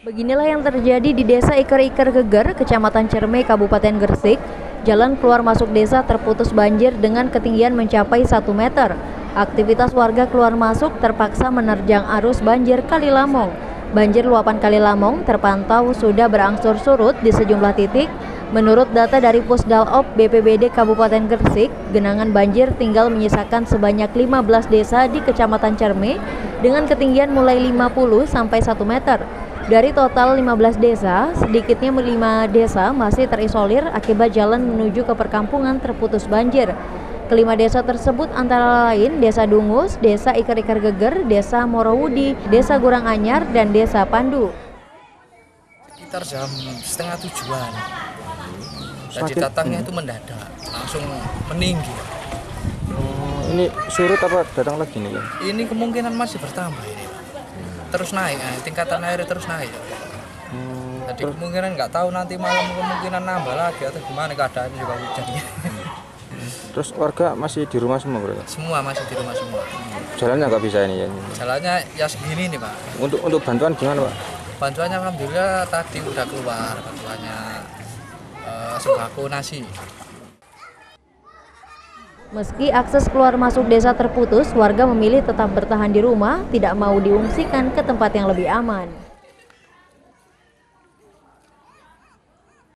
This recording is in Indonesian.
Beginilah yang terjadi di Desa Iker-Iker Geger, Kecamatan Cerme, Kabupaten Gresik. Jalan keluar masuk desa terputus banjir dengan ketinggian mencapai 1 meter. Aktivitas warga keluar masuk terpaksa menerjang arus banjir Kali Lamong. Banjir luapan Kali Lamong terpantau sudah berangsur surut di sejumlah titik. Menurut data dari Pusdalop BPBD Kabupaten Gresik, genangan banjir tinggal menyisakan sebanyak 15 desa di Kecamatan Cerme dengan ketinggian mulai 50 sampai 1 meter. Dari total 15 desa, sedikitnya 5 desa masih terisolir akibat jalan menuju ke perkampungan terputus banjir. Kelima desa tersebut antara lain Desa Dungus, Desa Iker-Iker Geger, Desa Morowudi, Desa Gurang Anyar, dan Desa Pandu. Sekitar jam setengah 7-an. Jadi datangnya itu mendadak, langsung meninggi. Ini surut apa datang lagi nih? Ini kemungkinan masih bertambah ini. Terus naik, tingkatan air terus naik. Jadi kemungkinan nggak tahu nanti malam kemungkinan nambah lagi atau gimana keadaannya juga hujannya. Terus warga masih di rumah semua bro? Semua masih di rumah semua. Jalannya nggak bisa ini ya? Jalannya ya segini nih Pak. Untuk bantuan gimana Pak? Bantuannya alhamdulillah tadi udah keluar bantuannya sembako nasi. Meski akses keluar masuk desa terputus, warga memilih tetap bertahan di rumah, tidak mau diungsikan ke tempat yang lebih aman.